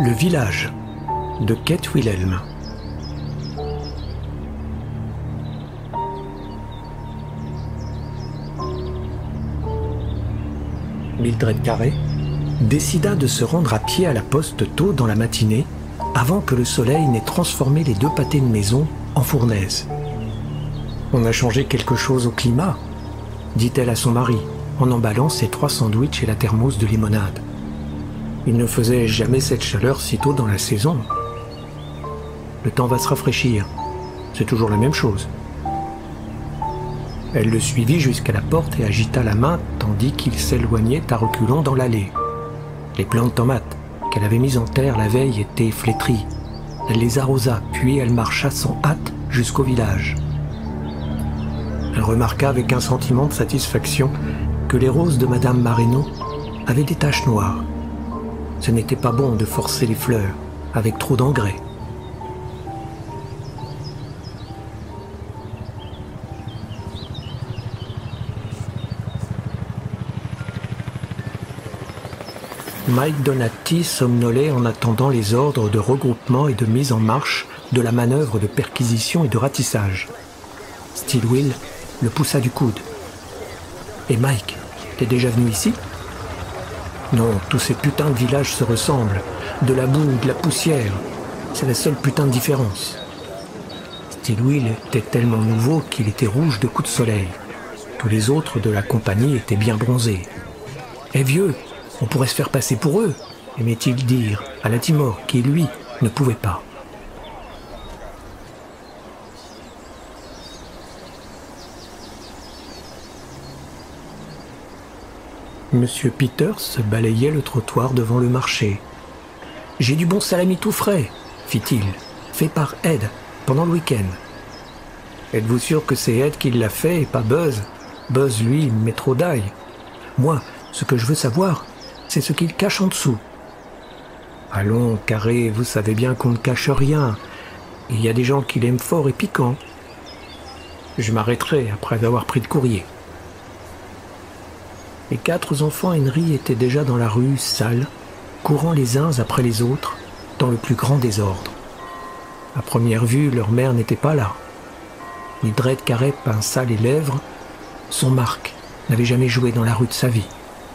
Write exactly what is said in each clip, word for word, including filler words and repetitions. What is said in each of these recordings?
Le village de Kate Wilhelm. Mildred Carey décida de se rendre à pied à la poste tôt dans la matinée, avant que le soleil n'ait transformé les deux pâtés de maison en fournaise. « On a changé quelque chose au climat », dit-elle à son mari, en emballant ses trois sandwichs et la thermos de limonade. Il ne faisait jamais cette chaleur si tôt dans la saison. Le temps va se rafraîchir, c'est toujours la même chose. Elle le suivit jusqu'à la porte et agita la main tandis qu'il s'éloignait à reculons dans l'allée. Les plantes de tomates qu'elle avait mises en terre la veille étaient flétries. Elle les arrosa, puis elle marcha sans hâte jusqu'au village. Elle remarqua avec un sentiment de satisfaction que les roses de Madame Marino avaient des taches noires. Ce n'était pas bon de forcer les fleurs avec trop d'engrais. Mike Donati somnolait en attendant les ordres de regroupement et de mise en marche de la manœuvre de perquisition et de ratissage. Stillwell le poussa du coude. « Et Mike, t'es déjà venu ici ?»« Non, tous ces putains de villages se ressemblent. De la boue, de la poussière. C'est la seule putain de différence. » Stillwell était tellement nouveau qu'il était rouge de coups de soleil. Tous les autres de la compagnie étaient bien bronzés. « Eh vieux, on pourrait se faire passer pour eux, aimait-il dire à Latimore, qui, lui, ne pouvait pas. Monsieur Peters balayait le trottoir devant le marché. « J'ai du bon salami tout frais, fit-il, fait par Ed, pendant le week-end. »« Êtes-vous sûr que c'est Ed qui l'a fait et pas Buzz ? Buzz, lui, met trop d'ail. Moi, ce que je veux savoir, c'est ce qu'il cache en dessous. » « Allons, Carré, vous savez bien qu'on ne cache rien. Il y a des gens qui l'aiment fort et piquant. »« Je m'arrêterai après avoir pris le courrier. » Les quatre enfants Henry étaient déjà dans la rue, sales, courant les uns après les autres, dans le plus grand désordre. À première vue, leur mère n'était pas là. Mildred Carey pinça les lèvres. Son Marc n'avait jamais joué dans la rue de sa vie.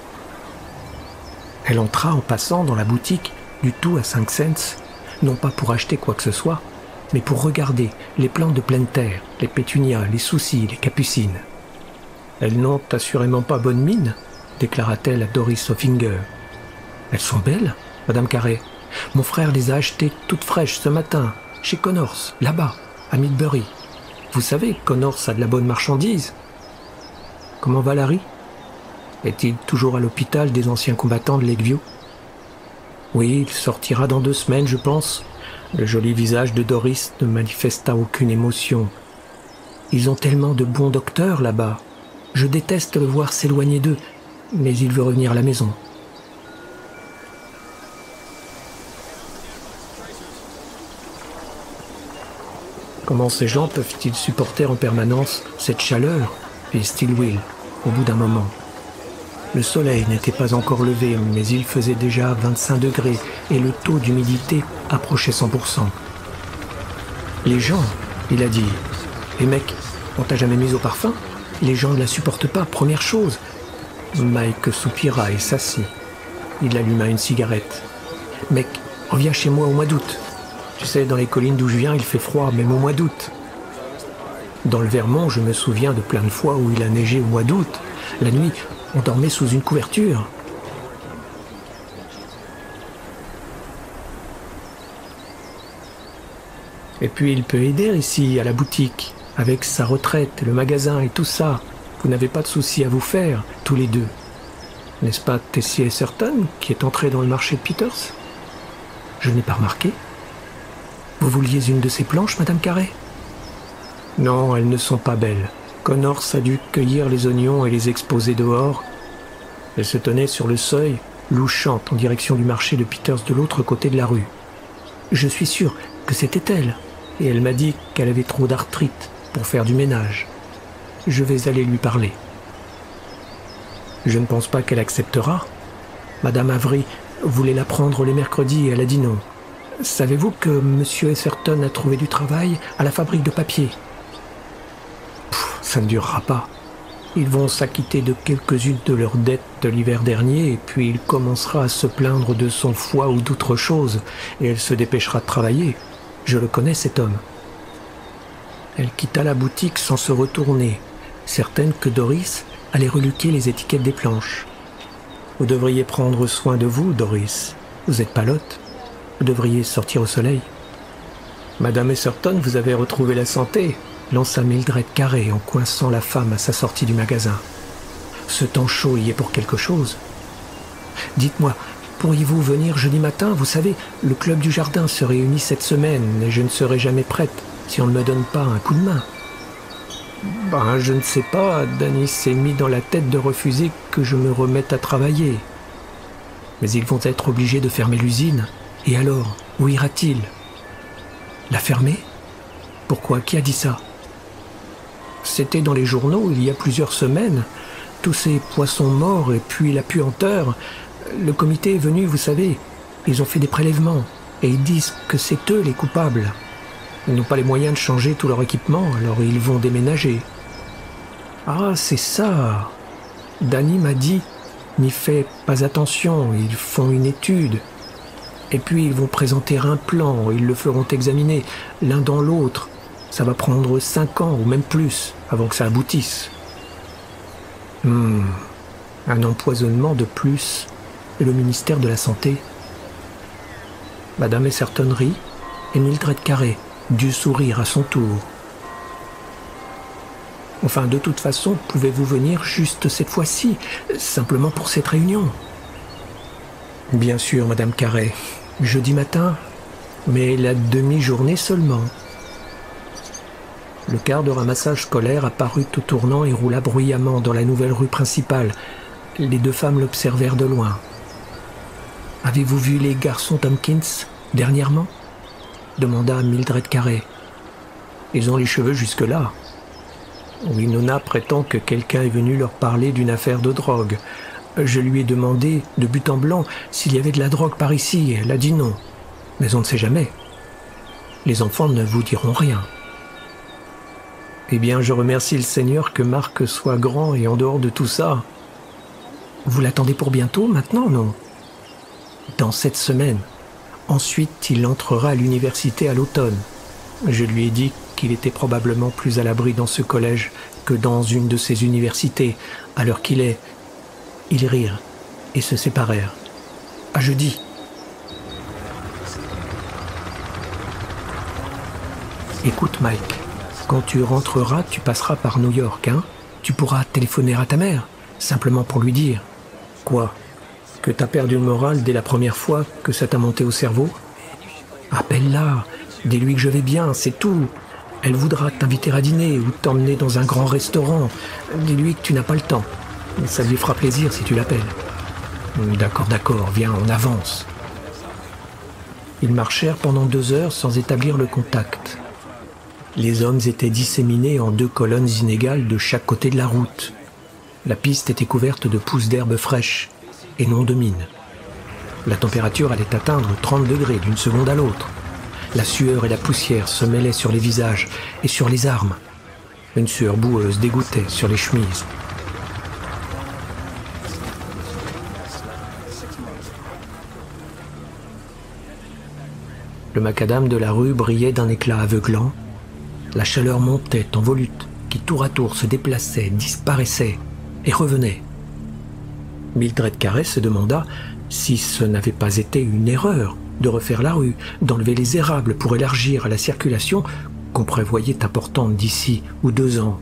Elle entra en passant dans la boutique du tout à cinq cents, non pas pour acheter quoi que ce soit, mais pour regarder les plantes de pleine terre, les pétunias, les soucis, les capucines. « Elles n'ont assurément pas bonne mine, » déclara-t-elle à Doris Hoffinger. « Elles sont belles, Madame Carey. Mon frère les a achetées toutes fraîches ce matin, chez Connors, là-bas, à Midbury. Vous savez, Connors a de la bonne marchandise. » « Comment va Larry ? Est-il toujours à l'hôpital des anciens combattants de Lakeview ? » ?»« Oui, il sortira dans deux semaines, je pense. » Le joli visage de Doris ne manifesta aucune émotion. « Ils ont tellement de bons docteurs là-bas. Je déteste le voir s'éloigner d'eux, mais il veut revenir à la maison. » Comment ces gens peuvent-ils supporter en permanence cette chaleur ? Fit Stillwell, au bout d'un moment. Le soleil n'était pas encore levé, mais il faisait déjà vingt-cinq degrés et le taux d'humidité approchait cent pour cent. Les gens, il a dit, les mecs, on t'a jamais mis au parfum ? Les gens ne la supportent pas, première chose. Mike soupira et s'assit. Il alluma une cigarette. Mec, reviens chez moi au mois d'août. Tu sais, dans les collines d'où je viens, il fait froid, même au mois d'août. Dans le Vermont, je me souviens de plein de fois où il a neigé au mois d'août. La nuit, on dormait sous une couverture. Et puis il peut aider ici, à la boutique, avec sa retraite, le magasin et tout ça. Vous n'avez pas de soucis à vous faire, tous les deux. N'est-ce pas Tessie Esserton qui est entré dans le marché de Peters ? Je n'ai pas remarqué. Vous vouliez une de ces planches, Madame Carey ? Non, elles ne sont pas belles. Connors a dû cueillir les oignons et les exposer dehors. Elle se tenait sur le seuil, louchante en direction du marché de Peters de l'autre côté de la rue. Je suis sûr que c'était elle, et elle m'a dit qu'elle avait trop d'arthrite pour faire du ménage. Je vais aller lui parler. Je ne pense pas qu'elle acceptera. Madame Avery voulait la prendre les mercredis et elle a dit non. Savez-vous que Monsieur Esserton a trouvé du travail à la fabrique de papier? Pff, ça ne durera pas. Ils vont s'acquitter de quelques-unes de leurs dettes de l'hiver dernier, et puis il commencera à se plaindre de son foie ou d'autre chose, et elle se dépêchera de travailler. Je le connais, cet homme. Elle quitta la boutique sans se retourner, certaine que Doris allait reluquer les étiquettes des planches. Vous devriez prendre soin de vous, Doris. Vous êtes palote. Vous devriez sortir au soleil. Madame Esserton, vous avez retrouvé la santé, lança Mildred Carré en coinçant la femme à sa sortie du magasin. Ce temps chaud y est pour quelque chose. Dites-moi, pourriez-vous venir jeudi matin? Vous savez, le club du jardin se réunit cette semaine et je ne serai jamais prête si on ne me donne pas un coup de main. Ben, je ne sais pas, Danny s'est mis dans la tête de refuser que je me remette à travailler. Mais ils vont être obligés de fermer l'usine. Et alors, où ira-t-il? La fermer? Pourquoi? Qui a dit ça? C'était dans les journaux il y a plusieurs semaines. Tous ces poissons morts et puis la puanteur. Le comité est venu, vous savez. Ils ont fait des prélèvements. Et ils disent que c'est eux les coupables. Ils n'ont pas les moyens de changer tout leur équipement, alors ils vont déménager. Ah, c'est ça. Danny m'a dit, n'y fais pas attention, ils font une étude. Et puis ils vont présenter un plan, ils le feront examiner l'un dans l'autre. Ça va prendre cinq ans ou même plus avant que ça aboutisse. Hmm, un empoisonnement de plus et le ministère de la Santé. Madame Esserton rit et Mildred Carré dut sourire à son tour. Enfin, de toute façon, pouvez-vous venir juste cette fois-ci, simplement pour cette réunion? Bien sûr, Madame Carré. Jeudi matin, mais la demi-journée seulement. Le car de ramassage scolaire apparut au tournant et roula bruyamment dans la nouvelle rue principale. Les deux femmes l'observèrent de loin. « Avez-vous vu les garçons Tompkins dernièrement ?» demanda Mildred Carré. « Ils ont les cheveux jusque-là. » Winona prétend que quelqu'un est venu leur parler d'une affaire de drogue. Je lui ai demandé, de but en blanc, s'il y avait de la drogue par ici, et elle a dit non. Mais on ne sait jamais. Les enfants ne vous diront rien. Eh bien, je remercie le Seigneur que Marc soit grand et en dehors de tout ça. Vous l'attendez pour bientôt, maintenant, non? Dans cette semaine. Ensuite, il entrera à l'université à l'automne. Je lui ai dit qu'il était probablement plus à l'abri dans ce collège que dans une de ces universités, à l'heure qu'il est. Ils rirent et se séparèrent. À jeudi. Écoute, Mike, quand tu rentreras, tu passeras par New York, hein? Tu pourras téléphoner à ta mère, simplement pour lui dire. Quoi? Que t'as perdu le moral dès la première fois que ça t'a monté au cerveau? Appelle-la, dis-lui que je vais bien, c'est tout. Elle voudra t'inviter à dîner ou t'emmener dans un grand restaurant. Dis-lui que tu n'as pas le temps. Ça lui fera plaisir si tu l'appelles. D'accord, d'accord, viens, on avance. Ils marchèrent pendant deux heures sans établir le contact. Les hommes étaient disséminés en deux colonnes inégales de chaque côté de la route. La piste était couverte de pousses d'herbe fraîches et non de mine. La température allait atteindre trente degrés d'une seconde à l'autre. La sueur et la poussière se mêlaient sur les visages et sur les armes. Une sueur boueuse dégouttait sur les chemises. Le macadam de la rue brillait d'un éclat aveuglant. La chaleur montait en volutes qui tour à tour se déplaçaient, disparaissaient et revenaient. Mildred Carré se demanda si ce n'avait pas été une erreur de refaire la rue, d'enlever les érables pour élargir la circulation qu'on prévoyait importante d'ici ou deux ans.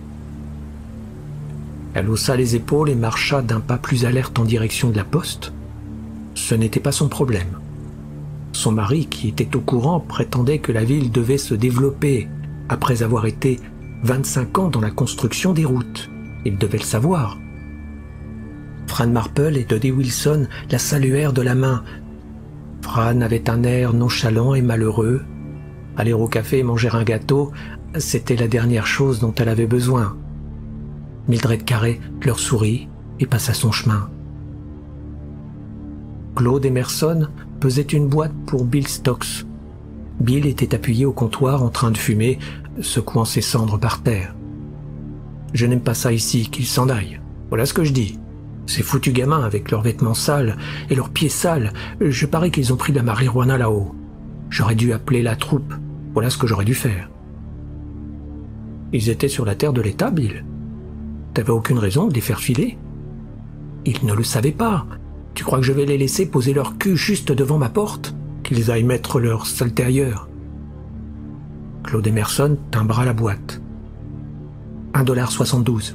Elle haussa les épaules et marcha d'un pas plus alerte en direction de la poste. Ce n'était pas son problème. Son mari, qui était au courant, prétendait que la ville devait se développer après avoir été vingt-cinq ans dans la construction des routes. Il devait le savoir. Fran Marple et Dodie Wilson la saluèrent de la main. Fran avait un air nonchalant et malheureux. Aller au café et manger un gâteau, c'était la dernière chose dont elle avait besoin. Mildred Carré leur sourit et passa son chemin. Claude Emerson pesait une boîte pour Bill Stokes. Bill était appuyé au comptoir en train de fumer, secouant ses cendres par terre. « Je n'aime pas ça ici, qu'ils s'en aillent. Voilà ce que je dis. Ces foutus gamins avec leurs vêtements sales et leurs pieds sales, je parie qu'ils ont pris de la marijuana là-haut. J'aurais dû appeler la troupe. Voilà ce que j'aurais dû faire. » Ils étaient sur la terre de l'État, Bill. T'avais aucune raison de les faire filer. Ils ne le savaient pas. Tu crois que je vais les laisser poser leur cul juste devant ma porte? Qu'ils aillent mettre leur saleté ailleurs. Claude Emerson timbra la boîte. un dollar soixante-douze.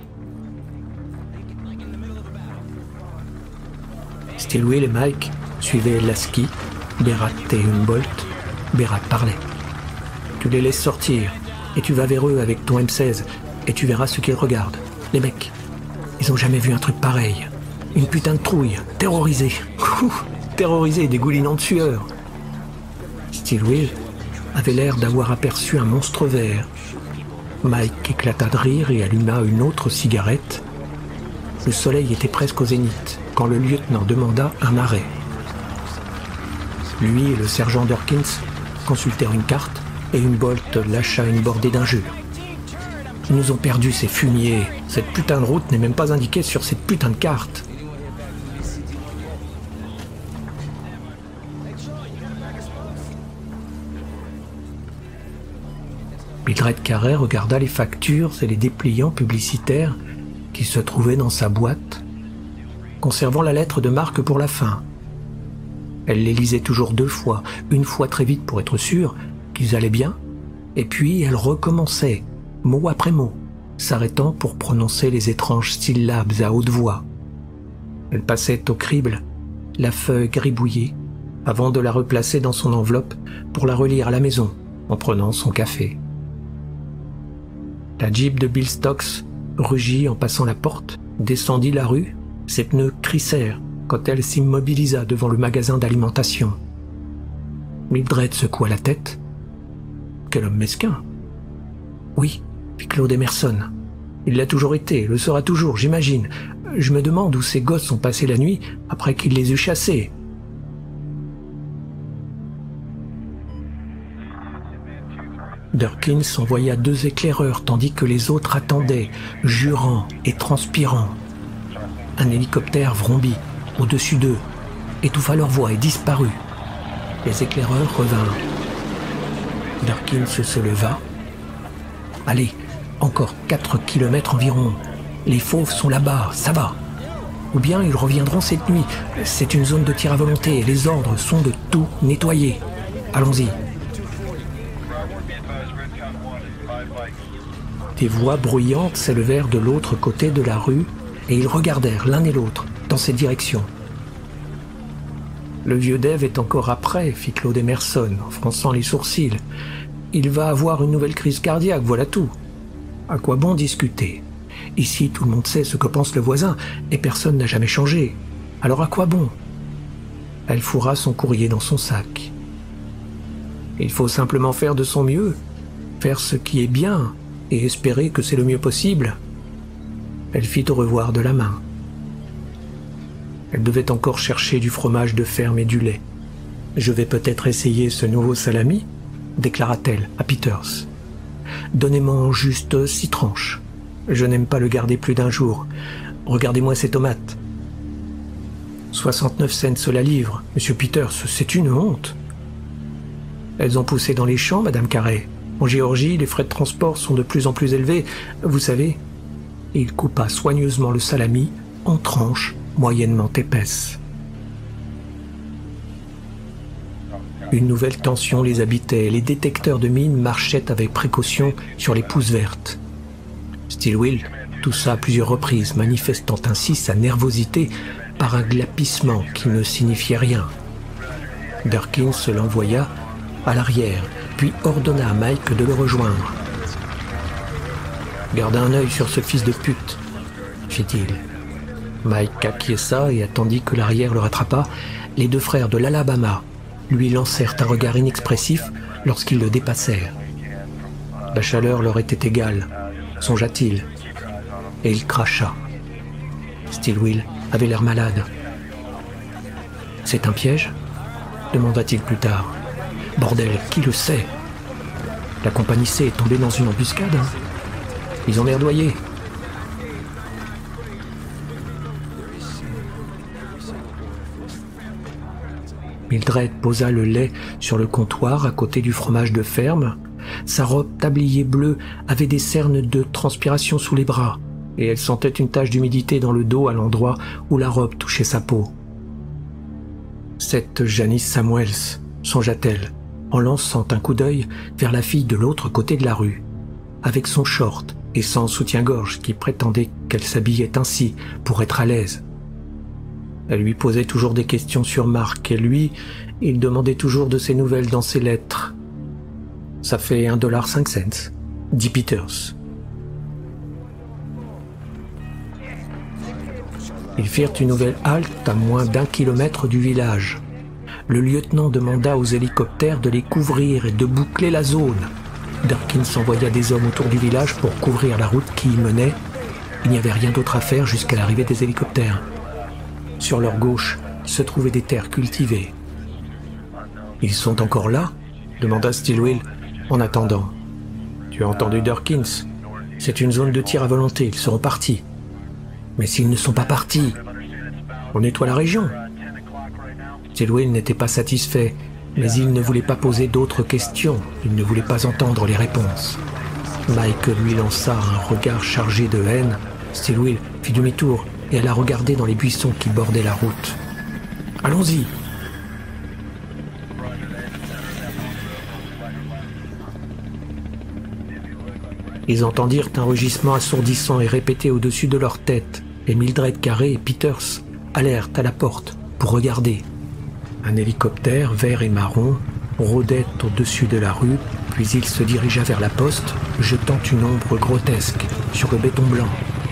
Stillwell et Mike suivaient Lasky, Berat et Humboldt. Berat parlait. Tu les laisses sortir, et tu vas vers eux avec ton M seize, et tu verras ce qu'ils regardent. Les mecs, ils ont jamais vu un truc pareil. Une putain de trouille, terrorisée. Terrorisée, dégoulinant de sueur. Stillwell avait l'air d'avoir aperçu un monstre vert. Mike éclata de rire et alluma une autre cigarette. Le soleil était presque au zénith quand le lieutenant demanda un arrêt. Lui et le sergent Dawkins consultèrent une carte et Humboldt lâcha une bordée d'injures. Ils nous ont perdus, ces fumiers. Cette putain de route n'est même pas indiquée sur cette putain de carte. Mildred Carey regarda les factures et les dépliants publicitaires qui se trouvaient dans sa boîte, conservant la lettre de marque pour la fin. Elle les lisait toujours deux fois, une fois très vite pour être sûre qu'ils allaient bien, et puis elle recommençait, mot après mot, s'arrêtant pour prononcer les étranges syllabes à haute voix. Elle passait au crible la feuille gribouillée avant de la replacer dans son enveloppe pour la relire à la maison en prenant son café. La Jeep de Bill Stokes rugit en passant la porte, descendit la rue, ses pneus crissèrent quand elle s'immobilisa devant le magasin d'alimentation. Mildred secoua la tête. Quel homme mesquin! Oui, fit Claude Emerson. Il l'a toujours été, le sera toujours, j'imagine. Je me demande où ces gosses ont passé la nuit après qu'il les eut chassés. Dawkins envoya deux éclaireurs tandis que les autres attendaient, jurant et transpirant. Un hélicoptère vrombit au-dessus d'eux, étouffa leur voix et disparut. Les éclaireurs revinrent. Dawkins se leva. Allez, encore quatre kilomètres environ. Les fauves sont là-bas, ça va. Ou bien ils reviendront cette nuit. C'est une zone de tir à volonté et les ordres sont de tout nettoyer. Allons-y. Des voix bruyantes s'élevèrent de l'autre côté de la rue et ils regardèrent l'un et l'autre dans cette direction. Le vieux Dave est encore après, fit Claude Emerson en fronçant les sourcils. Il va avoir une nouvelle crise cardiaque, voilà tout. À quoi bon discuter? Ici, tout le monde sait ce que pense le voisin et personne n'a jamais changé. Alors à quoi bon? Elle fourra son courrier dans son sac. Il faut simplement faire de son mieux, faire ce qui est bien et espérer que c'est le mieux possible. Elle fit au revoir de la main. Elle devait encore chercher du fromage de ferme et du lait. « Je vais peut-être essayer ce nouveau salami ?» déclara-t-elle à Peters. « Donnez-moi juste six tranches. Je n'aime pas le garder plus d'un jour. Regardez-moi ces tomates. »« soixante-neuf cents la livre, Monsieur Peters, c'est une honte. »« Elles ont poussé dans les champs, Madame Carey. En Géorgie, les frais de transport sont de plus en plus élevés. Vous savez. » Et il coupa soigneusement le salami en tranches moyennement épaisses. Une nouvelle tension les habitait. Les détecteurs de mines marchaient avec précaution sur les pousses vertes. Stillwell toussa à plusieurs reprises, manifestant ainsi sa nervosité par un glapissement qui ne signifiait rien. Dawkins l'envoya à l'arrière, puis ordonna à Mike de le rejoindre. « Garde un œil sur ce fils de pute, » fit-il. Mike acquiesça et attendit que l'arrière le rattrapât. Les deux frères de l'Alabama lui lancèrent un regard inexpressif lorsqu'ils le dépassèrent. La chaleur leur était égale, songea-t-il, et il cracha. Stillwell avait l'air malade. C'est un piège ? Demanda-t-il plus tard. Bordel, qui le sait ? La compagnie C est tombée dans une embuscade, hein ? Ils ont merdoyé. Mildred posa le lait sur le comptoir à côté du fromage de ferme. Sa robe tablier bleue avait des cernes de transpiration sous les bras, et elle sentait une tache d'humidité dans le dos à l'endroit où la robe touchait sa peau. Cette Janice Samuels, songea-t-elle, en lançant un coup d'œil vers la fille de l'autre côté de la rue, avec son short et sans soutien-gorge qui prétendait qu'elle s'habillait ainsi pour être à l'aise. Elle lui posait toujours des questions sur Marc, et lui, il demandait toujours de ses nouvelles dans ses lettres. Ça fait un dollar cinq cents, dit Peters. Ils firent une nouvelle halte à moins d'un kilomètre du village. Le lieutenant demanda aux hélicoptères de les couvrir et de boucler la zone. Durkins envoya des hommes autour du village pour couvrir la route qui y menait. Il n'y avait rien d'autre à faire jusqu'à l'arrivée des hélicoptères. Sur leur gauche se trouvaient des terres cultivées. « Ils sont encore là ?» demanda Stillwell en attendant. « Tu as entendu Durkins ? C'est une zone de tir à volonté, ils seront partis. » « Mais s'ils ne sont pas partis, on nettoie la région. » Stillwell n'était pas satisfait, mais il ne voulait pas poser d'autres questions, il ne voulait pas entendre les réponses. Mike lui lança un regard chargé de haine. Stillwell fit demi-tour et alla regarder dans les buissons qui bordaient la route. « Allons-y !» Ils entendirent un rugissement assourdissant et répété au-dessus de leur tête, et Mildred Carré et Peters allèrent à la porte pour regarder. Un hélicoptère vert et marron rôdait au-dessus de la rue, puis il se dirigea vers la poste, jetant une ombre grotesque sur le béton blanc.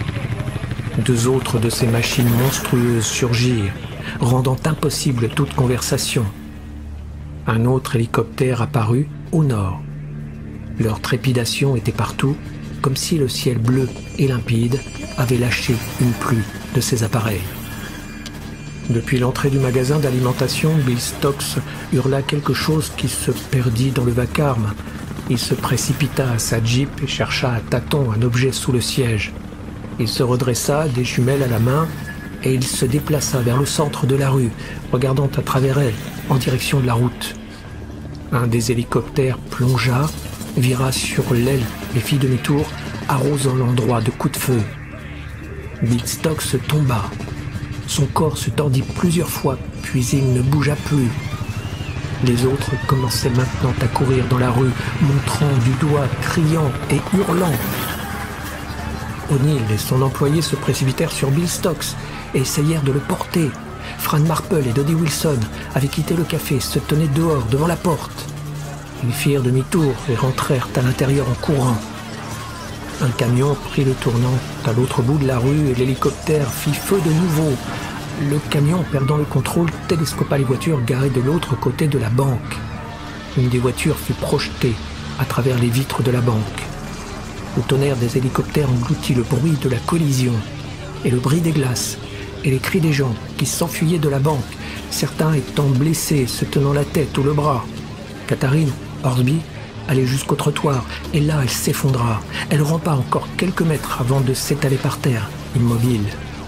Deux autres de ces machines monstrueuses surgirent, rendant impossible toute conversation. Un autre hélicoptère apparut au nord. Leur trépidation était partout, comme si le ciel bleu et limpide avait lâché une pluie de ces appareils. Depuis l'entrée du magasin d'alimentation, Bill Stokes hurla quelque chose qui se perdit dans le vacarme. Il se précipita à sa Jeep et chercha à tâtons un objet sous le siège. Il se redressa, des jumelles à la main, et il se déplaça vers le centre de la rue, regardant à travers elle, en direction de la route. Un des hélicoptères plongea, vira sur l'aile et fit demi-tour, arrosant l'endroit de coups de feu. Bill Stokes tomba. Son corps se tordit plusieurs fois, puis il ne bougea plus. Les autres commençaient maintenant à courir dans la rue, montrant du doigt, criant et hurlant. O'Neill et son employé se précipitèrent sur Bill Stokes et essayèrent de le porter. Fran Marple et Dodie Wilson avaient quitté le café, se tenaient dehors, devant la porte. Ils firent demi-tour et rentrèrent à l'intérieur en courant. Un camion prit le tournant à l'autre bout de la rue et l'hélicoptère fit feu de nouveau. Le camion, perdant le contrôle, télescopa les voitures garées de l'autre côté de la banque. Une des voitures fut projetée à travers les vitres de la banque. Le tonnerre des hélicoptères engloutit le bruit de la collision et le bruit des glaces et les cris des gens qui s'enfuyaient de la banque, certains étant blessés, se tenant la tête ou le bras. Catherine Horsby allait jusqu'au trottoir, et là elle s'effondra. Elle rampa encore quelques mètres avant de s'étaler par terre, immobile.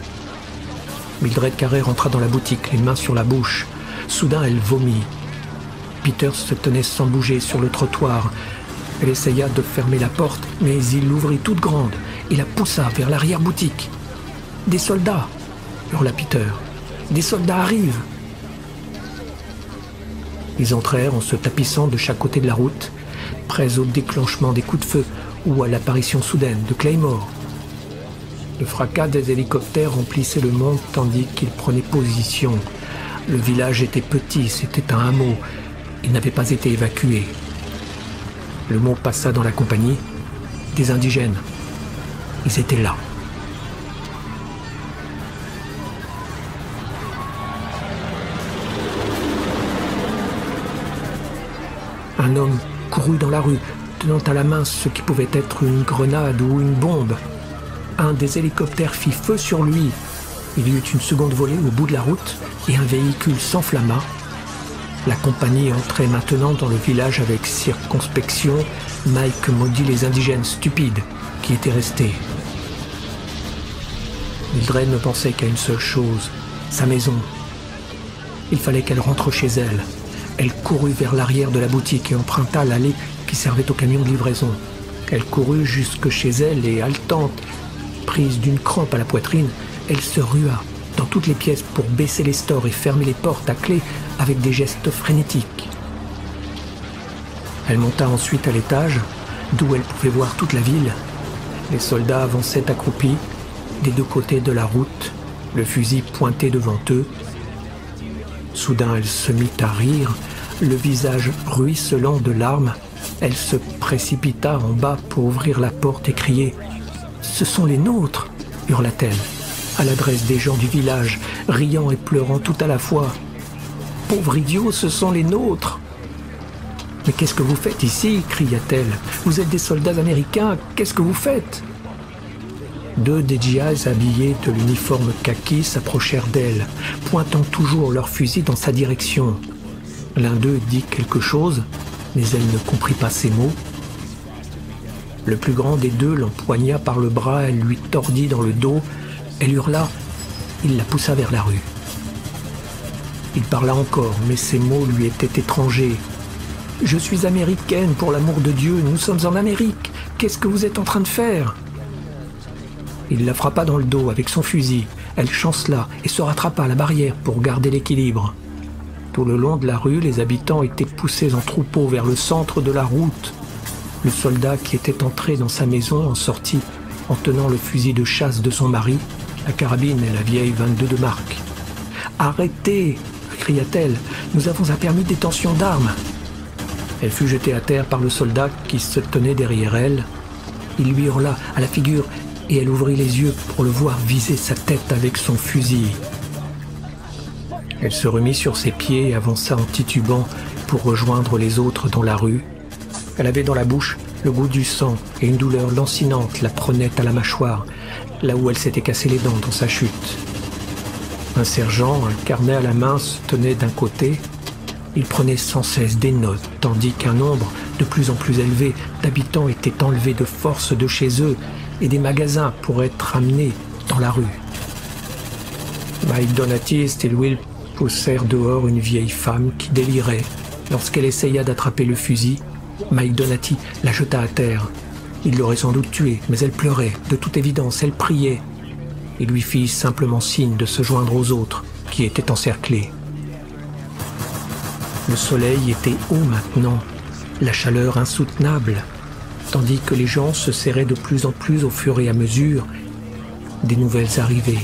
Mildred Carré rentra dans la boutique, les mains sur la bouche. Soudain elle vomit. Peters se tenait sans bouger sur le trottoir. Elle essaya de fermer la porte, mais il l'ouvrit toute grande et la poussa vers l'arrière-boutique. « Des soldats !» hurla Peter. « Des soldats arrivent !» Ils entrèrent en se tapissant de chaque côté de la route, prêts au déclenchement des coups de feu ou à l'apparition soudaine de Claymore. Le fracas des hélicoptères remplissait le monde tandis qu'ils prenaient position. Le village était petit, c'était un hameau. Il n'avait pas été évacué. Le mot passa dans la compagnie. Des indigènes. Ils étaient là. Un homme courut dans la rue, tenant à la main ce qui pouvait être une grenade ou une bombe. Un des hélicoptères fit feu sur lui. Il y eut une seconde volée au bout de la route et un véhicule s'enflamma. La compagnie entrait maintenant dans le village avec circonspection. Mike maudit les indigènes stupides qui étaient restés. Mildred ne pensait qu'à une seule chose, sa maison. Il fallait qu'elle rentre chez elle. Elle courut vers l'arrière de la boutique et emprunta l'allée qui servait au camion de livraison. Elle courut jusque chez elle et, haletante, prise d'une crampe à la poitrine, elle se rua dans toutes les pièces pour baisser les stores et fermer les portes à clé avec des gestes frénétiques. Elle monta ensuite à l'étage, d'où elle pouvait voir toute la ville. Les soldats avançaient accroupis, des deux côtés de la route, le fusil pointé devant eux. Soudain, elle se mit à rire, le visage ruisselant de larmes. Elle se précipita en bas pour ouvrir la porte et crier « Ce sont les nôtres !» hurla-t-elle, à l'adresse des gens du village, riant et pleurant tout à la fois. « Pauvre idiot, ce sont les nôtres !»« Mais qu'est-ce que vous faites ici ?» cria-t-elle. « Vous êtes des soldats américains, qu'est-ce que vous faites ?» Deux des G Is habillés de l'uniforme kaki s'approchèrent d'elle, pointant toujours leurs fusils dans sa direction. L'un d'eux dit quelque chose, mais elle ne comprit pas ses mots. Le plus grand des deux l'empoigna par le bras, elle lui tordit dans le dos, elle hurla, il la poussa vers la rue. Il parla encore, mais ses mots lui étaient étrangers. « Je suis américaine, pour l'amour de Dieu, nous sommes en Amérique, qu'est-ce que vous êtes en train de faire ?» Il la frappa dans le dos avec son fusil, elle chancela et se rattrapa à la barrière pour garder l'équilibre. Tout le long de la rue, les habitants étaient poussés en troupeau vers le centre de la route. Le soldat qui était entré dans sa maison en sortit en tenant le fusil de chasse de son mari, la carabine et la vieille vingt-deux de marque. « Arrêtez !» cria-t-elle. « Nous avons un permis de détention d'armes !» Elle fut jetée à terre par le soldat qui se tenait derrière elle. Il lui hurla à la figure et elle ouvrit les yeux pour le voir viser sa tête avec son fusil. Elle se remit sur ses pieds et avança en titubant pour rejoindre les autres dans la rue. Elle avait dans la bouche le goût du sang et une douleur lancinante la prenait à la mâchoire, là où elle s'était cassé les dents dans sa chute. Un sergent, un carnet à la main, se tenait d'un côté. Il prenait sans cesse des notes, tandis qu'un nombre de plus en plus élevé d'habitants était enlevé de force de chez eux et des magasins pour être amenés dans la rue. Mike Donati et Stillwell poussèrent dehors une vieille femme qui délirait. Lorsqu'elle essaya d'attraper le fusil, Mike Donati la jeta à terre. Il l'aurait sans doute tuée, mais elle pleurait. De toute évidence, elle priait. Il lui fit simplement signe de se joindre aux autres qui étaient encerclés. Le soleil était haut maintenant, la chaleur insoutenable, tandis que les gens se serraient de plus en plus au fur et à mesure des nouvelles arrivées.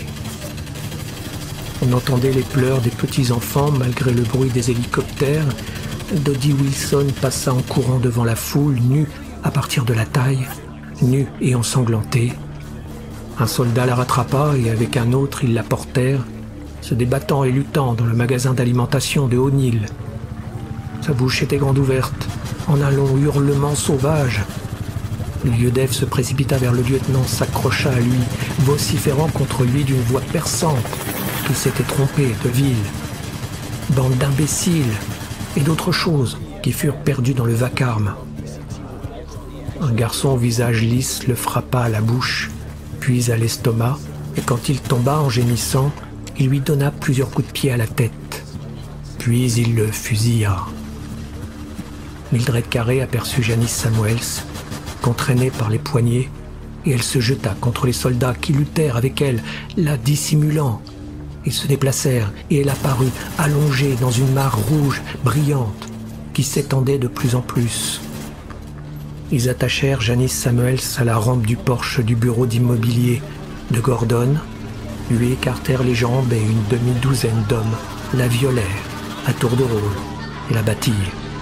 On entendait les pleurs des petits-enfants malgré le bruit des hélicoptères. Dodie Wilson passa en courant devant la foule, nue à partir de la taille, nue et ensanglantée. Un soldat la rattrapa et avec un autre ils la portèrent, se débattant et luttant dans le magasin d'alimentation de O'Neill. Sa bouche était grande ouverte, en un long hurlement sauvage. Le lieutenant se précipita vers le lieutenant, s'accrocha à lui, vociférant contre lui d'une voix perçante qu'il s'était trompé de ville. Bande d'imbéciles et d'autres choses qui furent perdues dans le vacarme. Un garçon au visage lisse le frappa à la bouche, puis à l'estomac, et quand il tomba en gémissant, il lui donna plusieurs coups de pied à la tête. Puis il le fusilla. Mildred Carey aperçut Janice Samuels, qu'entraînée par les poignets, et elle se jeta contre les soldats qui luttèrent avec elle, la dissimulant. Ils se déplacèrent et elle apparut allongée dans une mare rouge brillante qui s'étendait de plus en plus. Ils attachèrent Janice Samuels à la rampe du porche du bureau d'immobilier de Gordon, lui écartèrent les jambes et une demi-douzaine d'hommes la violèrent à tour de rôle et la battillent.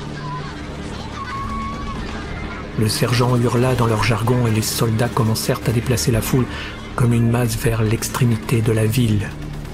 Le sergent hurla dans leur jargon et les soldats commencèrent à déplacer la foule comme une masse vers l'extrémité de la ville.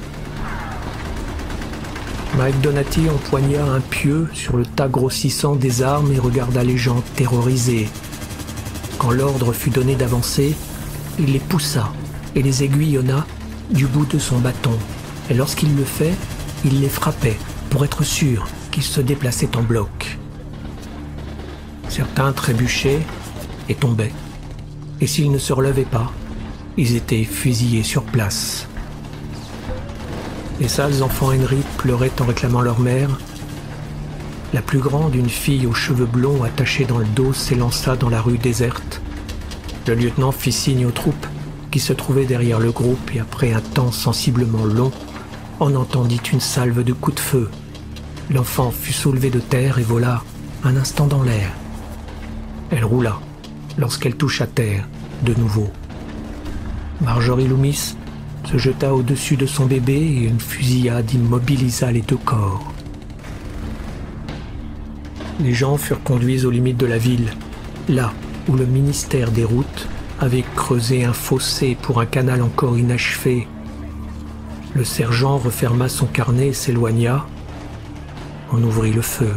Mike Donati empoigna un pieu sur le tas grossissant des armes et regarda les gens terrorisés. Quand l'ordre fut donné d'avancer, il les poussa et les aiguillonna, du bout de son bâton, et lorsqu'il le fait, il les frappait pour être sûr qu'ils se déplaçaient en bloc. Certains trébuchaient et tombaient, et s'ils ne se relevaient pas, ils étaient fusillés sur place. Les sales enfants Henry pleuraient en réclamant leur mère. La plus grande, une fille aux cheveux blonds attachés dans le dos, s'élança dans la rue déserte. Le lieutenant fit signe aux troupes qui se trouvaient derrière le groupe et après un temps sensiblement long, on entendit une salve de coups de feu. L'enfant fut soulevée de terre et vola un instant dans l'air. Elle roula lorsqu'elle toucha terre de nouveau. Marjorie Loomis se jeta au-dessus de son bébé et une fusillade immobilisa les deux corps. Les gens furent conduits aux limites de la ville, là où le ministère des Routes avait creusé un fossé pour un canal encore inachevé. Le sergent referma son carnet et s'éloigna. On ouvrit le feu.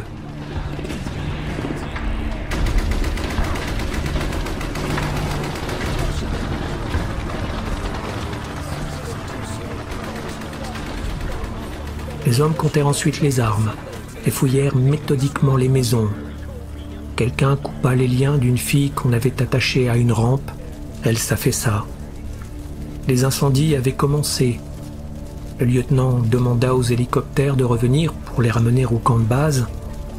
Les hommes comptèrent ensuite les armes et fouillèrent méthodiquement les maisons. Quelqu'un coupa les liens d'une fille qu'on avait attachée à une rampe. Elle s'affaissa. Les incendies avaient commencé. Le lieutenant demanda aux hélicoptères de revenir pour les ramener au camp de base.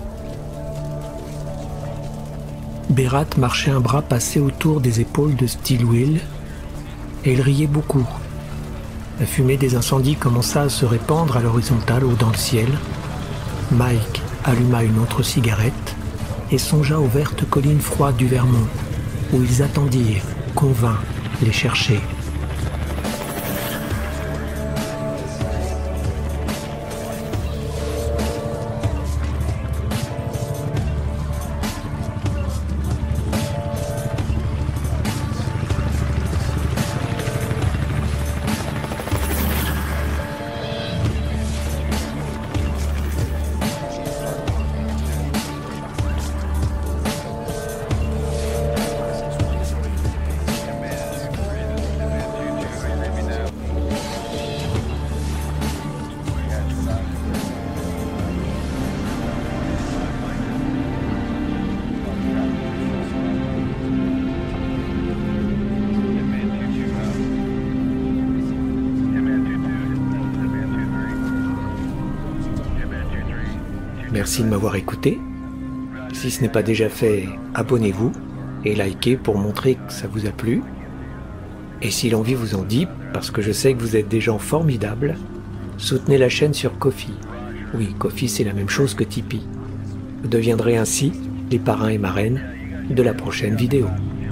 Berat marchait un bras passé autour des épaules de Stillwell et il riait beaucoup. La fumée des incendies commença à se répandre à l'horizontale haut dans le ciel. Mike alluma une autre cigarette et songea aux vertes collines froides du Vermont, où ils attendirent qu'on vînt les chercher. Merci de m'avoir écouté. Si ce n'est pas déjà fait, abonnez-vous et likez pour montrer que ça vous a plu. Et si l'envie vous en dit, parce que je sais que vous êtes des gens formidables, soutenez la chaîne sur Ko-fi. Oui, Ko-fi c'est la même chose que Tipeee. Vous deviendrez ainsi les parrains et marraines de la prochaine vidéo.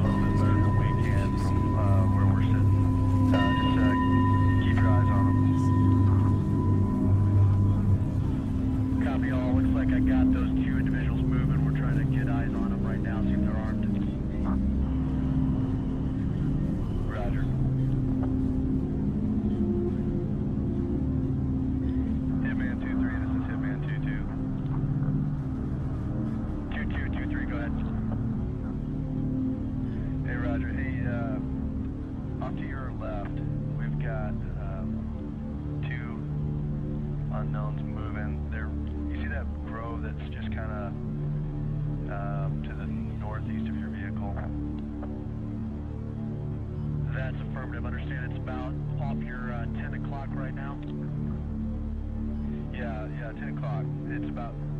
Unknowns moving. There, you see that grove that's just kind of uh, to the northeast of your vehicle? That's affirmative. Understand it's about off your uh, ten o'clock right now? Yeah, yeah, ten o'clock. It's about